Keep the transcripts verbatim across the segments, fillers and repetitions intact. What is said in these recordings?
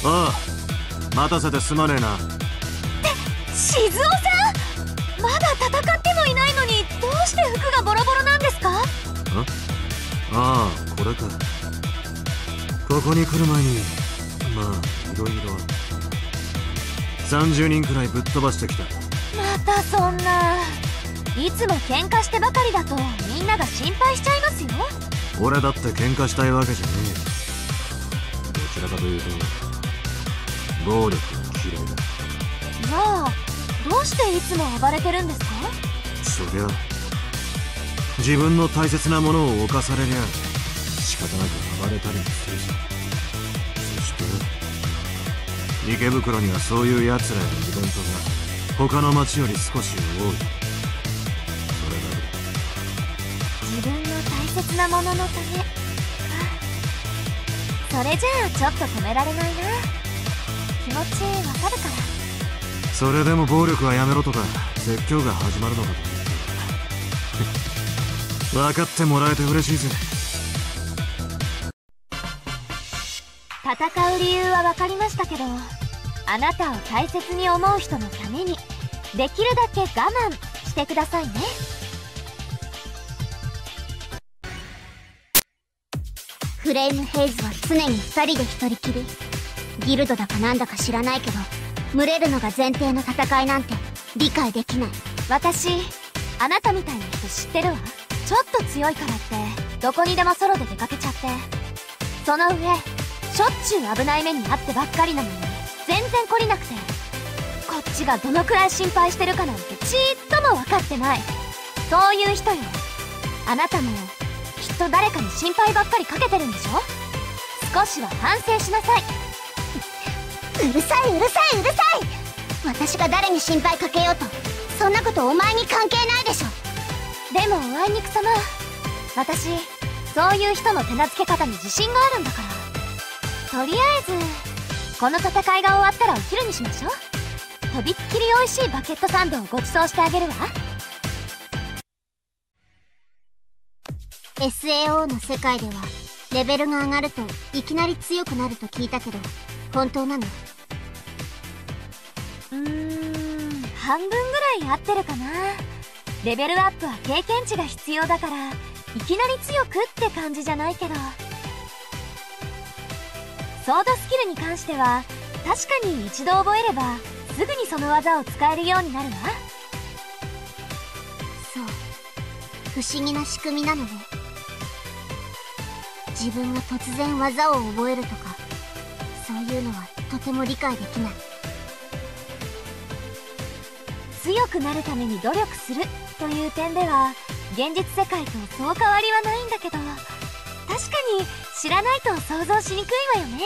ああ、待たせてすまねえな。って静雄さん、まだ戦ってもいないのにどうして服がボロボロなんですか？ ああ、これか。ここに来る前にまあいろいろさんじゅうにんくらいぶっ飛ばしてきた。 またそんな。いつも喧嘩してばかりだとみんなが心配しちゃいますよ。 俺だって喧嘩したいわけじゃねえ。どちらかというと暴力が嫌いだ。 じゃあどうしていつも暴れてるんですか？ そりゃ自分の大切なものを侵されりゃ仕方なく暴れたりもするし。そして池袋にはそういう奴らやイベントが他の町より少し多い。 自分の大切なもののためか。それじゃあちょっと止められないな。気持ちわかるから。 それでも暴力はやめろとか説教が始まるのかと分かってもらえて嬉しいぜ。 戦う理由は分かりましたけど、あなたを大切に思う人のためにできるだけ我慢してくださいね。 フレームヘイズは常にふたりで一人きり。ギルドだかなんだか知らないけど群れるのが前提の戦いなんて理解できない。 私あなたみたいな人知ってるわ。ちょっと強いからってどこにでもソロで出かけちゃって、その上しょっちゅう危ない目に遭ってばっかりなのに全然懲りなくて、こっちがどのくらい心配してるかなんてちっとも分かってない。そういう人よ。あなたもきっと誰かに心配ばっかりかけてるんでしょ。少しは反省しなさい。 うるさいうるさいうるさい。私が誰に心配かけようとそんなことお前に関係ないでしょ。 でもあいにくさま、私そういう人の手なずけ方に自信があるんだから。とりあえずこの戦いが終わったらお昼にしましょう。とびっきり美味しいバケットサンドをご馳走してあげるわ。 エスエーオー の世界ではレベルが上がるといきなり強くなると聞いたけど本当なの？ うーん、半分ぐらい合ってるかな。レベルアップは経験値が必要だからいきなり強くって感じじゃないけど、ソードスキルに関しては確かに一度覚えればすぐにその技を使えるようになるわ。 そう、不思議な仕組みなのね。自分が突然技を覚えるとかそういうのはとても理解できない。 強くなるために努力するという点では現実世界とそう変わりはないんだけど、確かに知らないと想像しにくいわよね。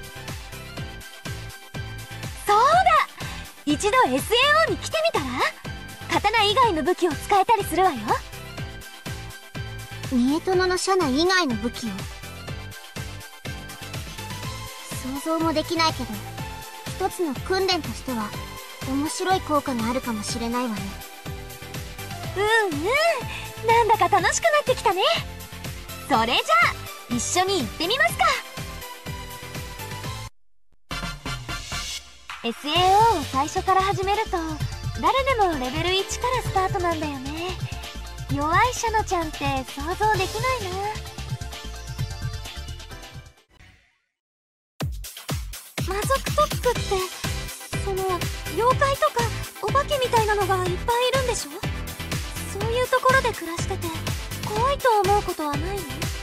そうだ、一度 エスエーオー に来てみたら？刀以外の武器を使えたりするわよ。 ニエトノの車内以外の武器を想像もできないけど一つの訓練としては面白い効果があるかもしれないわね。 うんうん、なんだか楽しくなってきたね。それじゃあ一緒に行ってみますか。 エスエーオー を最初から始めると誰でもレベルいちからスタートなんだよね。弱いシャノちゃんって想像できないな。魔族トップってその妖怪とかお化けみたいなのがいっぱいいるんでしょ？そういうところで暮らしてて怖いと思うことはないの？い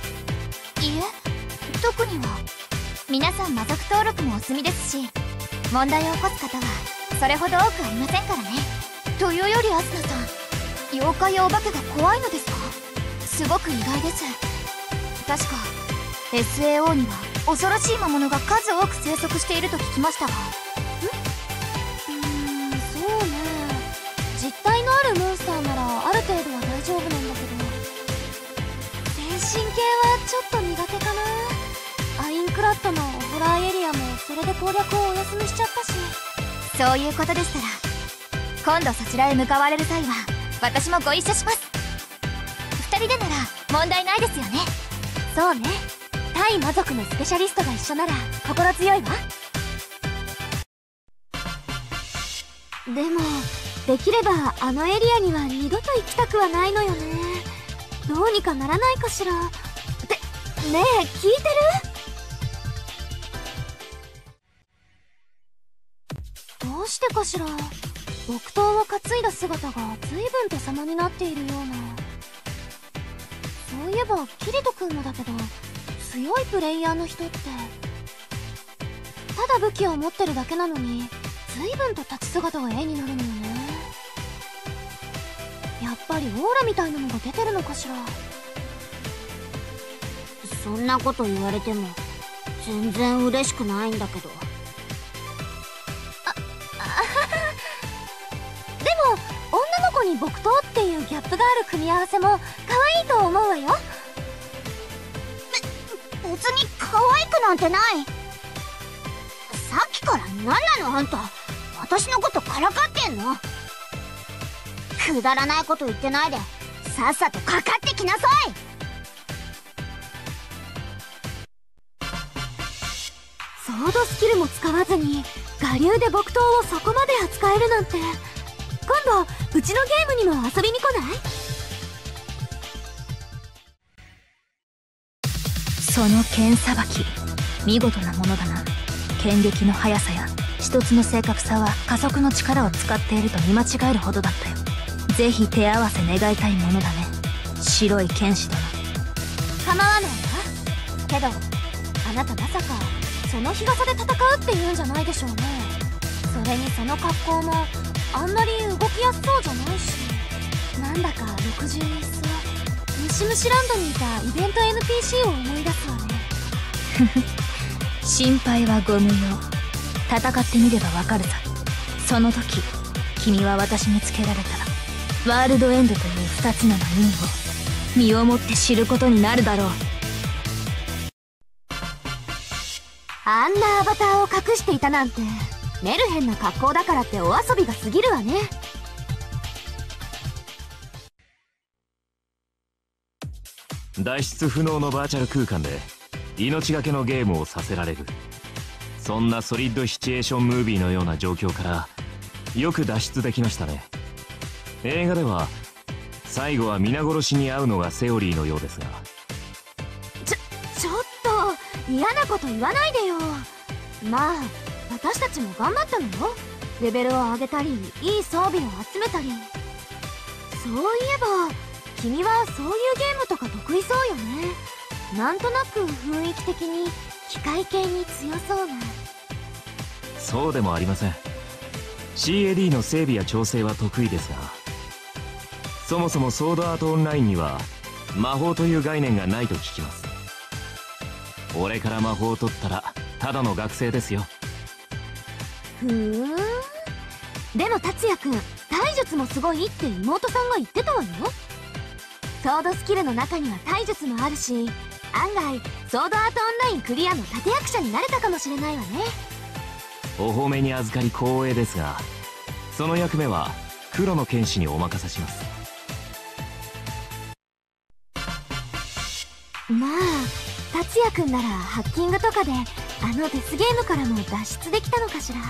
え、特には。皆さん魔族登録もお済みですし問題を起こす方はそれほど多くありませんからね。というよりアスナさん、妖怪やお化けが怖いのですか？すごく意外です。確か エスエーオー には恐ろしい魔物が数多く生息していると聞きましたが。 ん？うーん、そうね。実体のあるモンスターならある程度は大丈夫なんだけど、全身系はちょっと苦手かな。アインクラッドのホラーエリアもそれで攻略をお休みしちゃったし。 そういうことでしたら今度そちらへ向かわれる際は私もご一緒します。ふたりでなら問題ないですよね。 そうね、対魔族のスペシャリストが一緒なら心強いわ。 でもできればあのエリアには二度と行きたくはないのよね。どうにかならないかしら。ってねえ、聞いてる？どうしてかしら。木刀を担いだ姿が随分と様になっているような。そういえばキリト君もだけど、強いプレイヤーの人ってただ武器を持ってるだけなのに随分と立ち姿が絵になるのよね。やっぱりオーラみたいなのが出てるのかしら。 そんなこと言われても全然嬉しくないんだけど。 あ、あはは。でも女の子に木刀っていうギャップがある組み合わせも可愛いと思うわよ。 べ、別に可愛くなんてない。さっきから何なのあんた。私のことからかってんの？くだらないこと言ってないでさっさとかかってきなさい。 ソードスキルも使わずに我流で木刀をそこまで扱えるなんて、今度うちのゲームにも遊びに来ない？ その剣さばき見事なものだな。剣撃の速さや一つの正確さは加速の力を使っていると見間違えるほどだったよ。ぜひ手合わせ願いたいものだね、白い剣士殿。 構わないわ。けどあなたまさかその日傘で戦うっていうんじゃないでしょうね。それにその格好もあんまり動きやすそうじゃないし、なんだかろくじゅういっ層ムシムシランドにいたイベント エヌピーシー を思い出すわね。 心配はご無用。戦ってみればわかるさ。その時君は私につけられたワールドエンドという二つの意味を身をもって知ることになるだろう。 あんなアバターを隠していたなんて、メルヘンな格好だからってお遊びが過ぎるわね。 脱出不能のバーチャル空間で命がけのゲームをさせられる、そんなソリッドシチュエーションムービーのような状況からよく脱出できましたね。映画では最後は皆殺しに遭うのがセオリーのようですが。 ちょちょっと嫌なこと言わないでよ。まあ私たちも頑張ったのよ。レベルを上げたりいい装備を集めたり。そういえば君はそういうゲームとか得意そうよね。なんとなく雰囲気的に機械系に強そうな。 そうでもありません。 シーエーディー の整備や調整は得意ですが、そもそもソードアートオンラインには魔法という概念がないと聞きます。俺から魔法を取ったらただの学生ですよ。 ふーん。でも達也くん、体術もすごいって妹さんが言ってたわよ。ソードスキルの中には体術もあるし、案外ソードアートオンラインクリアの立役者になれたかもしれないわね。 お褒めに預かり光栄ですが、その役目は黒の剣士にお任せします。 まあ達也くんならハッキングとかであのデスゲームからも脱出できたのかしら。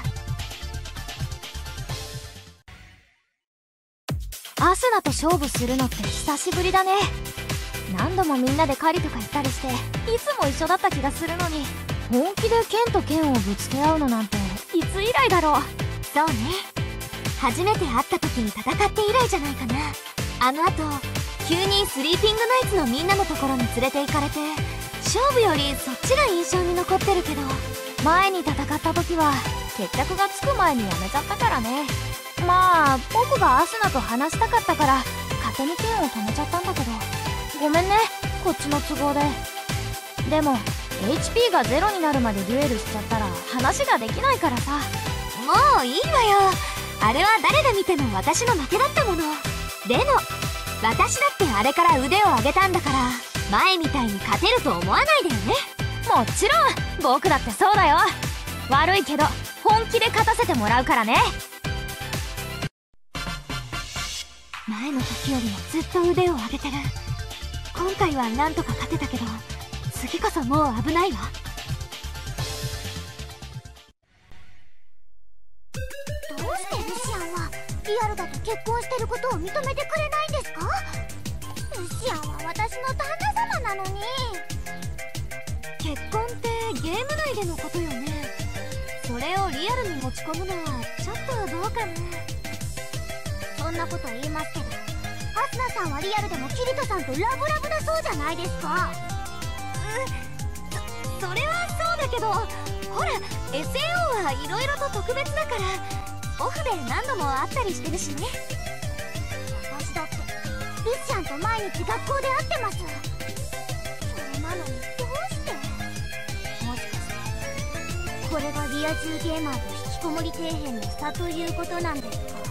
アスナと勝負するのって久しぶりだね。何度もみんなで狩りとか行ったりしていつも一緒だった気がするのに、本気で剣と剣をぶつけ合うのなんていつ以来だろう。そうね、初めて会った時に戦って以来じゃないかな。あの後急にスリーピングナイツのみんなのところに連れて行かれて、勝負よりそっちが印象に残ってるけど、前に戦った時は決着がつく前にやめちゃったからね。まあ僕がアスナと話したかったから勝手に剣を止めちゃったんだけど、ごめんね、こっちの都合で。でも エイチピー がゼロになるまでデュエルしちゃったら話ができないからさ。もういいわよ、あれは誰が見ても私の負けだったもの。でも私だってあれから腕を上げたんだから、前みたいに勝てると思わないでよね。もちろん僕だってそうだよ。悪いけど本気で勝たせてもらうからね。前の時よりもずっと腕を上げてる。今回はなんとか勝てたけど、次こそもう危ないわ。 どうしてルシアンはルだと結婚してることを認めてくれないんですか？ルシアンは私の旦那様なのに。 結婚ってゲーム内でのことよね。それをリアルに持ち込むのはちょっとどうかな。 そんなこと言いますけど、アスナさんはリアルでもキリトさんとラブラブだそうじゃないですか。 そ, それはそうだけど、ほら エスエーオー はいろいろと特別だからオフで何度も会ったりしてるしね。 私だってルシアンと毎日学校で会ってます。それなのにどうして。もしかしてこれがリア充ゲーマーと引きこもり底辺の差ということなんですか？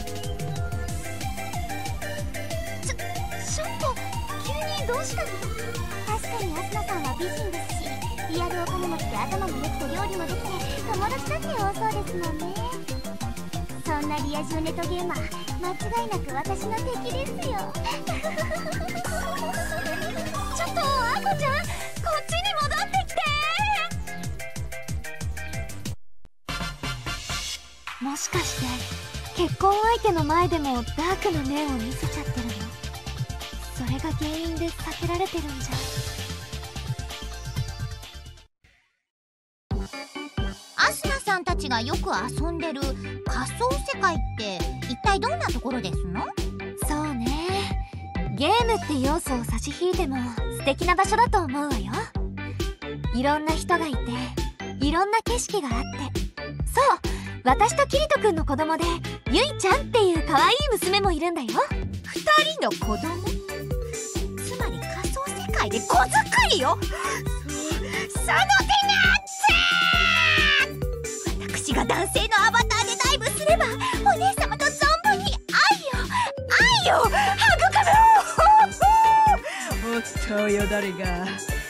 ちょちょっと急にどうしたの？ 確かにアスナさんは美人ですし、リアルお金持ちで頭も良くて料理もできて友達だって多そうですもんね。そんなリア充ネットゲーマー間違いなく私の敵ですよ。 ちょっとアコちゃん、こっちに戻ってきて。もしかして結婚相手の前でもダークな面を見せちゃってるの？それが原因で避けられてるんじゃ。 アスナさんたちがよく遊んでる仮想世界って一体どんなところですの？ そうね、ゲームって要素を差し引いても素敵な場所だと思うわよ。いろんな人がいていろんな景色があって、そう、私とキリト君の子供でゆいちゃんっていう可愛い娘もいるんだよ。 ふたりの子供？つまり仮想世界で子作りよ。その手なって私が男性のアバターでダイブすればお姉様と存分に愛を愛を育む。おっとよだれが。え、あ、いや、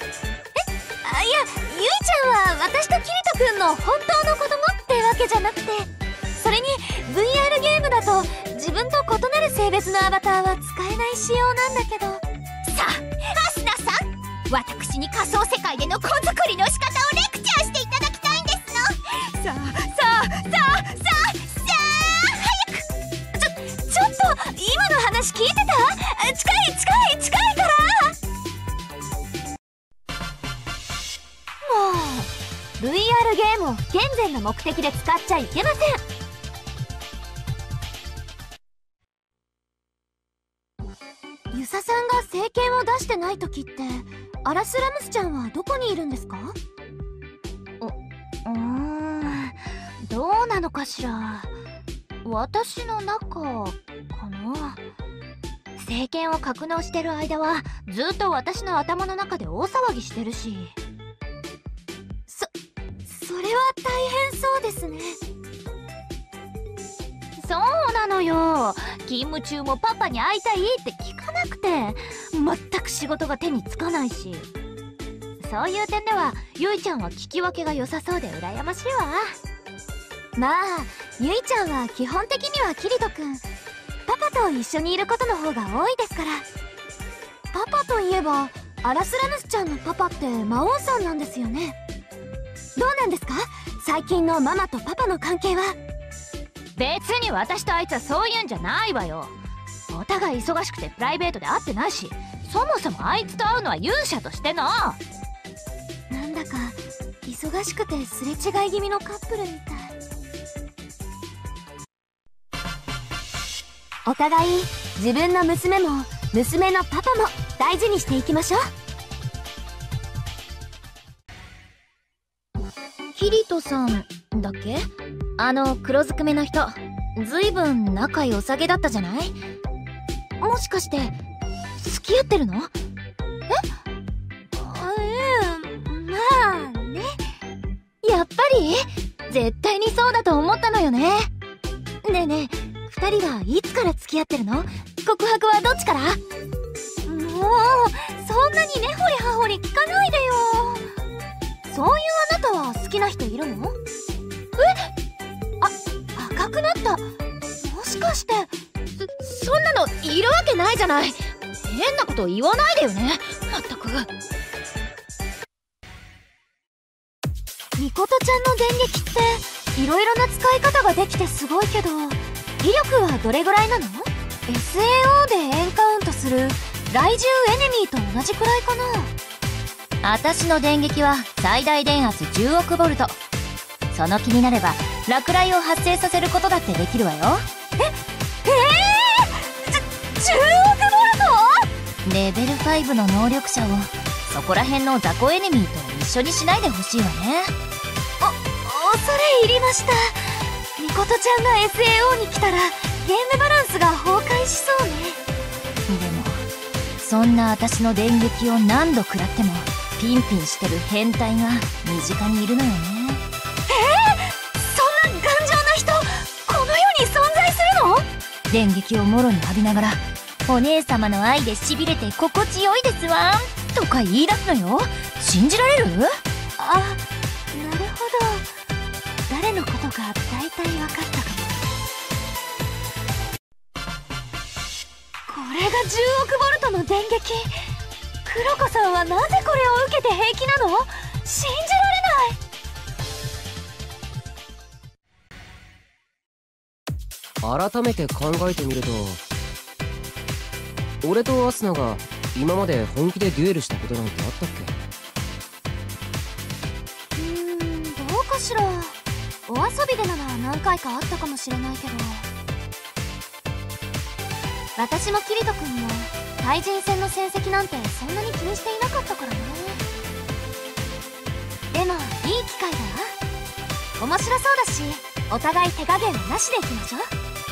ゆいちゃんは私とキリト君の本当の子供ってわけじゃなくて、それに ブイアール ゲームだと自分と異なる性別のアバターは使えない仕様なんだけど。 さあ、アスナさん、私に仮想世界での子作りの仕方をレクチャーしていただきたいんですの。さあさあさあさあさあ、早く。 ちょちょっと今の話聞いてた？近い近い近いから。もう ブイアール ゲームを不健全な目的で使っちゃいけません。ユサさんが聖剣を出してない時ってアラスラムスちゃんはどこにいるんですか？う、うーん、どうなのかしら。私の中かな。聖剣を格納してる間はずっと私の頭の中で大騒ぎしてるし。そ、それは大変そうですね。そうなのよ。勤務中もパパに会いたいって聞かなくて、全く仕事が手につかないし。そういう点ではゆいちゃんは聞き分けが良さそうで羨ましいわ。まあゆいちゃんは基本的にはキリト君、パパと一緒にいることの方が多いですから。パパといえばアラスラムスちゃんのパパって魔王さんなんですよね。どうなんですか、最近のママとパパの関係は。別に私とあいつはそういうんじゃないわよ。お互い忙しくてプライベートで会ってないし、そもそもあいつと会うのは勇者としての。なんだか忙しくてすれ違い気味のカップルみたい。お互い自分の娘も娘のパパも大事にしていきましょう。キリトさんだっけ？あの黒ずくめの人、ずいぶん仲良さげだったじゃない？もしかして付き合ってるの？え？うん、まあね。やっぱり絶対にそうだと思ったのよね。ねえねえ、二人はいつから付き合ってるの？告白はどっちから？もうそんなに根掘り葉掘り聞かないでよ。そういうあなたは好きな人いるの？え？あ、赤くなった。もしかしてそ、そんなのいるわけないじゃない。変なこと言わないでよね。まったく。ミコトちゃんの電撃っていろいろな使い方ができてすごいけど、 威力はどれぐらいなの？ エスエーオー でエンカウントする雷獣エネミーと同じくらいかな。 私の電撃は最大電圧じゅうおくボルト。その気になれば落雷を発生させることだってできるわよ。 ええー、じゅじゅうおくボルト？ レベルごの能力者をそこら辺の雑魚エネミーと一緒にしないでほしいわね。 お恐れ入りました。みことちゃんが エスエーオー に来たらゲームバランスが崩壊しそうね。 でもそんな私の電撃を何度食らってもピンピンしてる変態が身近にいるのよね。 えー、そんな頑丈な人この世に存在するの？ 電撃をもろに浴びながらお姉様の愛でしびれて心地よいですわとか言い出すのよ。信じられる？ あ、なるほど。誰のことか大体分かったかも。これがじゅうおくボルトの電撃。黒子さんはなぜこれを受けて平気なの？信じられない。改めて考えてみると、俺とアスナが今まで本気でデュエルしたことなんてあったっけ？うーん、どうかしら。お遊びでなら何回かあったかもしれないけど、私もキリト君も対人戦の戦績なんてそんなに気にしていなかったからね。でもいい機会だわ。面白そうだし、お互い手加減はなしでいきましょ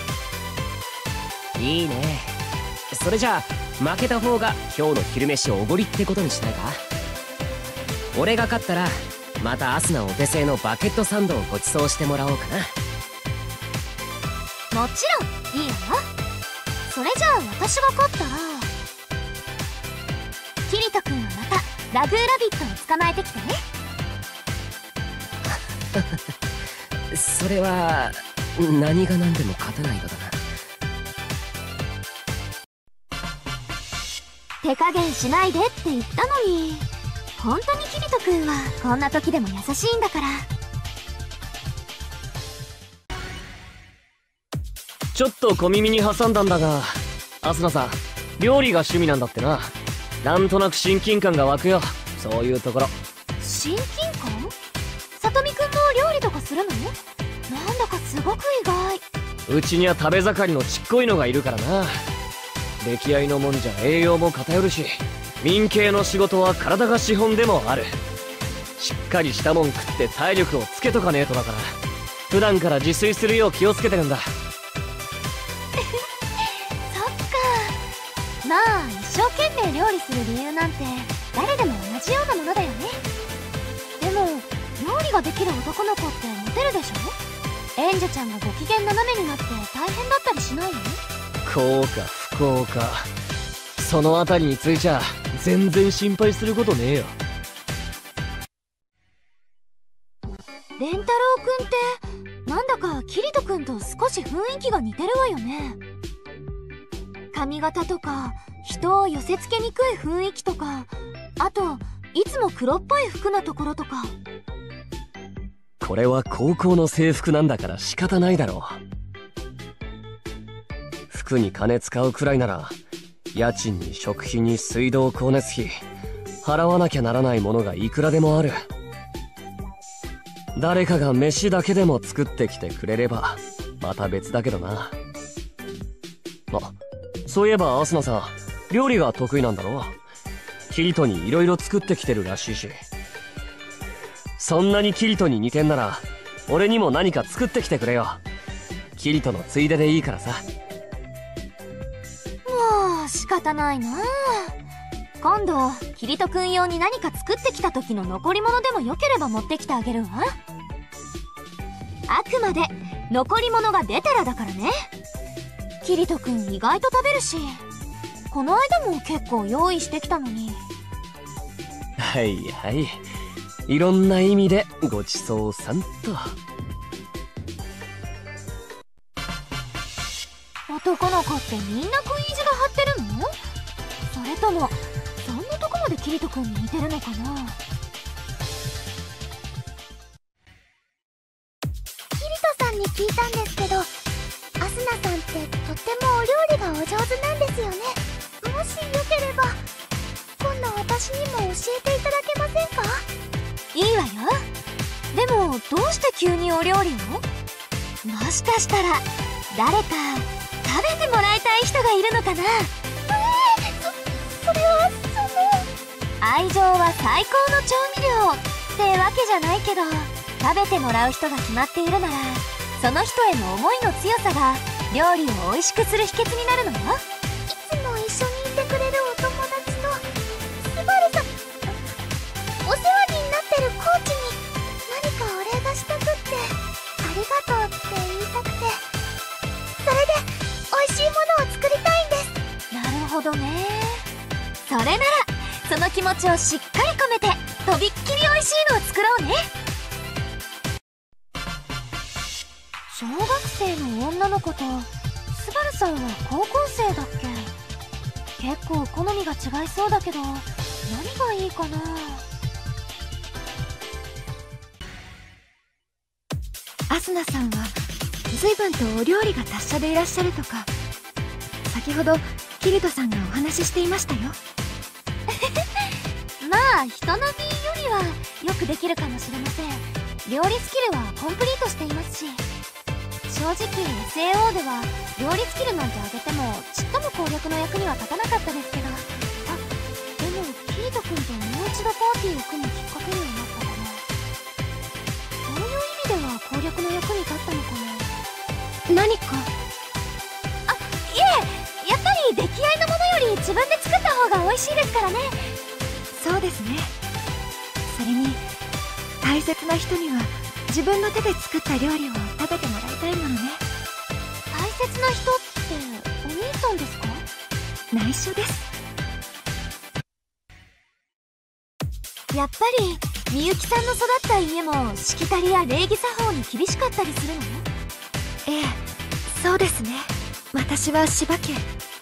け？いいね。それじゃあ負けた方が今日の昼飯をおごりってことにしないか？俺が勝ったらまたアスナお手製のバケットサンドをご馳走してもらおうかな。 もちろんいいわよ。それじゃあ私が勝ったらキリト君はまたラグーラビットを捕まえてきてね。 それは何が何でも勝たないのだな。 手加減しないでって言ったのに、本当にキリト君はこんな時でも優しいんだから。 ちょっと小耳に挟んだんだが、アスナさん料理が趣味なんだってな。なんとなく親近感が湧くよ、そういうところ。 親近感？さとみくんも料理とかするの？なんだかすごく意外。 うちには食べ盛りのちっこいのがいるからな。出来合いのもんじゃ栄養も偏るし、民系の仕事は体が資本でもある。しっかりしたもん食って体力をつけとかねえとだから、普段から自炊するよう気をつけてるんだ。 そっか。まあ一生懸命料理する理由なんて誰でも同じようなものだよね。でも料理ができる男の子ってモテるでしょ？エンジェちゃんがご機嫌斜めになって大変だったりしないの？ 幸か不幸か、そのあたりについちゃ全然心配することねえよ。 レンタロウくんってなんだかキリトくんと少し雰囲気が似てるわよね。髪型とか人を寄せ付けにくい雰囲気とか、あといつも黒っぽい服なところとか。 これは高校の制服なんだから仕方ないだろう。服に金使うくらいなら家賃に食費に水道光熱費払わなきゃならないものがいくらでもある。誰かが飯だけでも作ってきてくれればまた別だけどな。あ、そういえばアスナさん料理が得意なんだろ？キリトに色々作ってきてるらしいし。そんなにキリトに似てんなら俺にも何か作ってきてくれよ。キリトのついででいいからさ。 もう仕方ないな。今度キリトくん用に何か作ってきた時の残り物でもよければ持ってきてあげるわ。あくまで残り物が出たらだからね。キリトくん意外と食べるし、この間も結構用意してきたのに。 はいはい、いろんな意味でごちそうさんと。 男の子ってみんな食い意地が張ってるの？それともそんなとこまでキリトくんに似てるのかな？ キリトさんに聞いたんですけど、アスナさどうして急にお料理を？もしかしたら誰か食べてもらいたい人がいるのかな？ えー、そ、それはその… 愛情は最高の調味料ってわけじゃないけど、食べてもらう人が決まっているなら、その人への思いの強さが料理を美味しくする秘訣になるのよ。 いつも一緒にいてくれるお友達とスバルさん、お世話になってるコーチに何かお礼がしたくって、ありがとうって言いたくて、それで美味しいものを作りたいんです。 なるほどね。それならその気持ちをしっかり込めてとびっきり美味しいのを作ろうね。小学生の女の子とスバルさんは高校生だっけ？結構好みが違いそうだけど、何がいいかな。 アスナさんは随分とお料理が達者でいらっしゃるとか、先ほどキリトさんがお話ししていましたよ。 まあ人並みよりはよくできるかもしれません。料理スキルはコンプリートしていますし、正直 エスエーオー では料理スキルなんて上げてもちっとも攻略の役には立たなかったですけど、あ、でもキリト君ともう一度パーティーを組むきっかけにはなったかな。そういう意味では攻略の役に立ったのかな。 何か？ あ、いえ、やっぱり出来合いのものより自分で作った方が美味しいですからね。 そうですね。それに大切な人には自分の手で作った料理を食べてもらいたいものね。 大切な人ってお兄さんですか？ 内緒です。 やっぱりみゆきさんの育った家もしきたりや礼儀作法に厳しかったりするの？ ええ、そうですね。私は柴家、い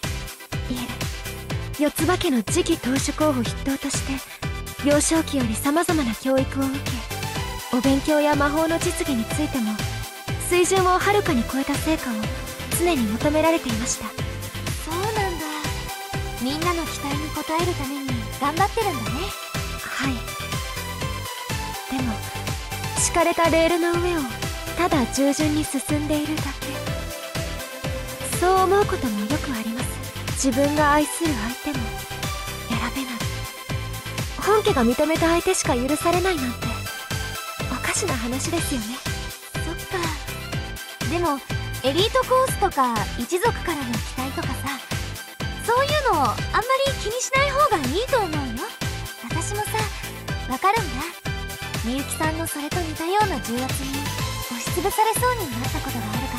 え四つ葉家の次期当主候補筆頭として幼少期より様々な教育を受け、お勉強や魔法の実技についても水準をはるかに超えた成果を常に求められていました。 そうなんだ。みんなの期待に応えるために頑張ってるんだね。 はい。でも敷かれたレールの上をただ従順に進んでいるだけ。そう思うこともよくあります。自分が愛する相手も選べない。本家が認めた相手しか許されないなんておかしな話ですよね。 そっか。でもエリートコースとか一族からの期待とかさ、そういうのあんまり気にしない方がいいと思うよ。私もさ、わかるんだ。みゆきさんのそれと似たような重圧に押しつぶされそうになったことがあるから。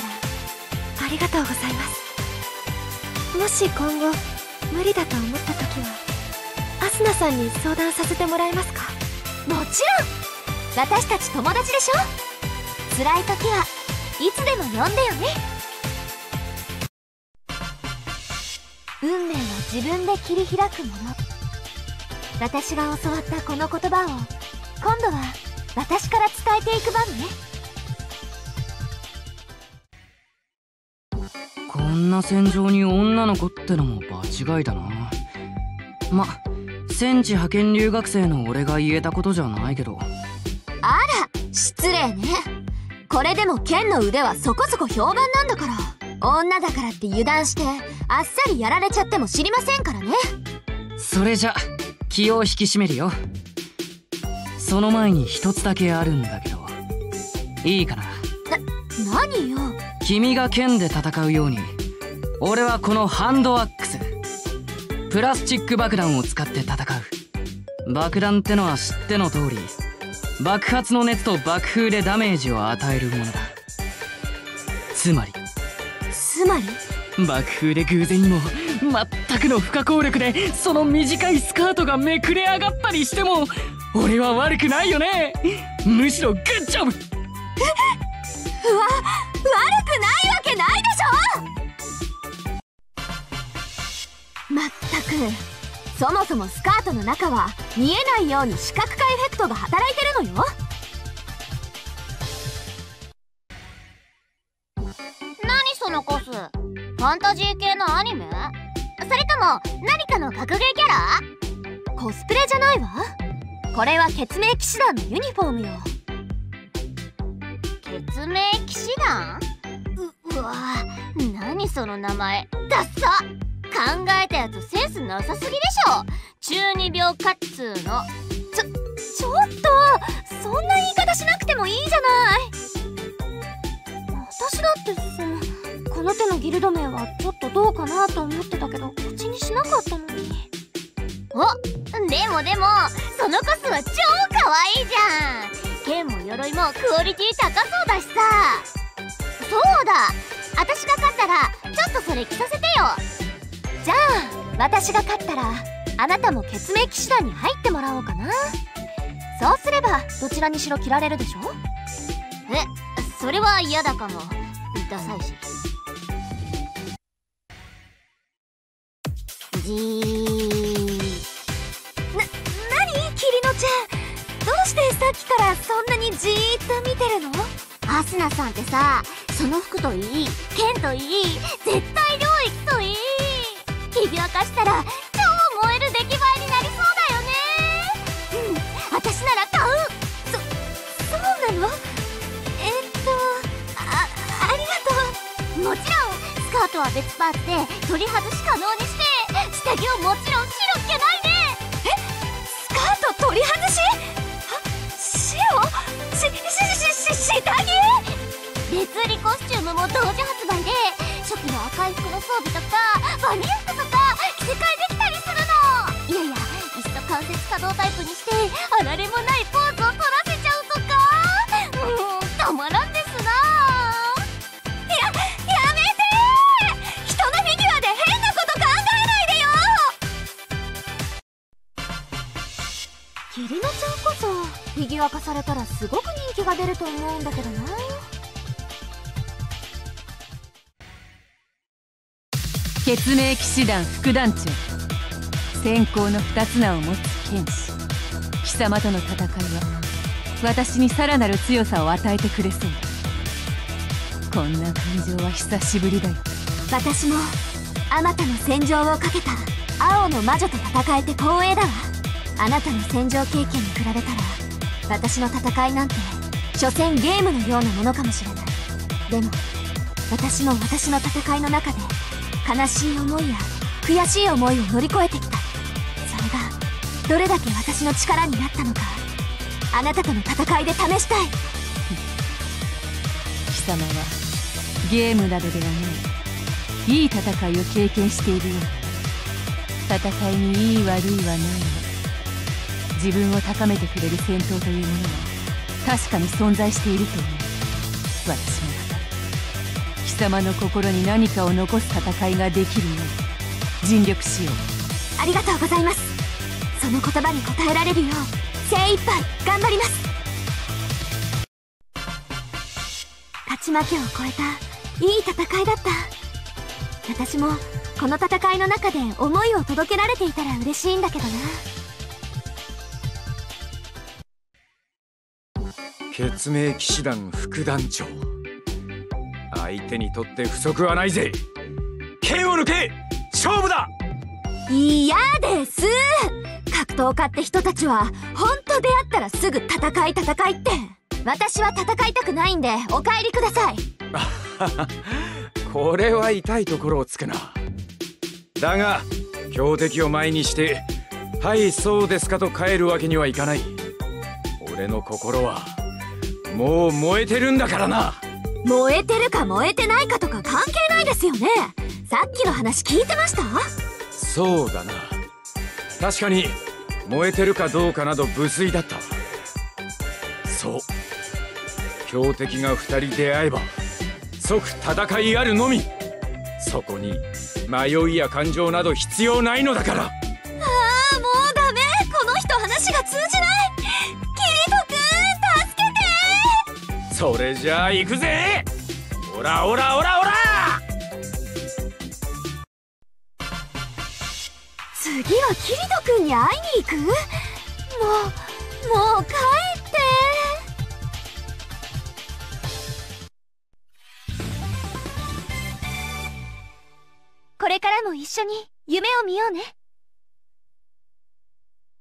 ありがとうございます。もし今後無理だと思った時はアスナさんに相談させてもらえますか？ もちろん。私たち友達でしょ。辛い時はいつでも呼んでよね。運命は自分で切り開くもの。私が教わったこの言葉を今度は私から伝えていく番ね。 こんな戦場に女の子ってのも場違いだな。ま、戦地派遣留学生の俺が言えたことじゃないけど。 あら、失礼ね。これでも剣の腕はそこそこ評判なんだから。女だからって油断してあっさりやられちゃっても知りませんからね。 それじゃ気を引き締めるよ。その前に一つだけあるんだけど、いいかな？ な、何よ。 君が剣で戦うように俺はこのハンドアックス、プラスチック爆弾を使って戦う。爆弾ってのは知っての通り、爆発の熱と爆風でダメージを与えるものだ。つまりつまり爆風で偶然にも全くの不可抗力でその短いスカートがめくれ上がったりしても俺は悪くないよね。むしろグッジョブ。 うわ、悪くないわけないでしょ。まったく、そもそもスカートの中は見えないように視覚化エフェクトが働いてるのよ。 何そのコス？ファンタジー系のアニメ？それとも何かの格ゲーキャラ？ コスプレじゃないわ。これは血明騎士団のユニフォームよ。 血明騎士団？う、うわぁ、何その名前ダッサ。考えたやつセンスなさすぎでしょ。中二病かっつーの。 ちょ、ちょっとそんな言い方しなくてもいいじゃない。私だってさ、この手のギルド名はちょっとどうかなと思ってたけど口にしなかったのに。 お、でもでもそのコスは超可愛いじゃん。剣も鎧もクオリティ高そうだしさ。そうだ、私が勝ったらちょっとそれ着させてよ。 じゃあ私が勝ったらあなたも血明騎士団に入ってもらおうかな。そうすればどちらにしろ着られるでしょ。 え、それは嫌だかも。ダサいし。じーな、なにキリノちゃん、どうしてさっきからそんなにじーっと見てるの？ アスナさんってさ、その服といい、剣といい、絶対領域といい、ひび沸かしたら超燃える出来栄えになりそうだよね。うん、私なら買う。 そ、そうなの？えっと、あ、ありがとう。 もちろんスカートは別パーツで取り外し可能にして、下着をもちろん白着けないで。 え、スカート取り外し？白？し、し、し、し、下着？ 別売りコスチュームも同時発売で、初期の赤い服の装備とかバニラ服とか着せ替えできたりするの。いやいや、いっそ関節可動タイプにしてあられもないポーズを取らせちゃうとか。うん、たまらんですな。 や、やめてー。人のフィギュアで変なこと考えないでよ。キリノちゃんこそフィギュア化されたらすごく人気が出ると思うんだけどな。 血明騎士団副団長、先行の二つ名を持つ剣士、貴様との戦いは私にさらなる強さを与えてくれそうだ。こんな感情は久しぶりだよ。 私もあまたの戦場をかけた青の魔女と戦えて光栄だわ。あなたの戦場経験に比べたら私の戦いなんて所詮ゲームのようなものかもしれない。でも私も私の戦いの中で悲しい思いや悔しい思いを乗り越えてきた。それがどれだけ私の力になったのか、あなたとの戦いで試したい。 貴様はゲームなどではないいい戦いを経験しているよ。戦いにいい悪いはないが、自分を高めてくれる戦闘というものは確かに存在していると思う。私もまた貴様の心に何かを残す戦いができるよう尽力しよう。 ありがとうございます。その言葉に応えられるよう精一杯頑張ります。勝ち負けを超えたいい戦いだった。私もこの戦いの中で思いを届けられていたら嬉しいんだけどな。 血明騎士団副団長、相手にとって不足はないぜ。剣を抜け、勝負だ。 嫌です。格闘家って人たちは本当出会ったらすぐ戦い戦いって。私は戦いたくないんでお帰りください。 これは痛いところをつくな。だが強敵を前にして「はいそうですか」と帰るわけにはいかない。俺の心はもう燃えてるんだからな。 燃えてるか燃えてないかとか関係ないですよね。さっきの話聞いてました？ そうだな、確かに燃えてるかどうかなど無粋だった。そう、強敵が二人出会えば即戦いあるのみ。そこに迷いや感情など必要ないのだから。 ああ、もうダメ。この人話が通じない。キリトくん助けて。 それじゃあ行くぜ。オラオラオラオラ。 次はキリトくんに会いに行く？もうもう帰って。これからも一緒に夢を見ようね。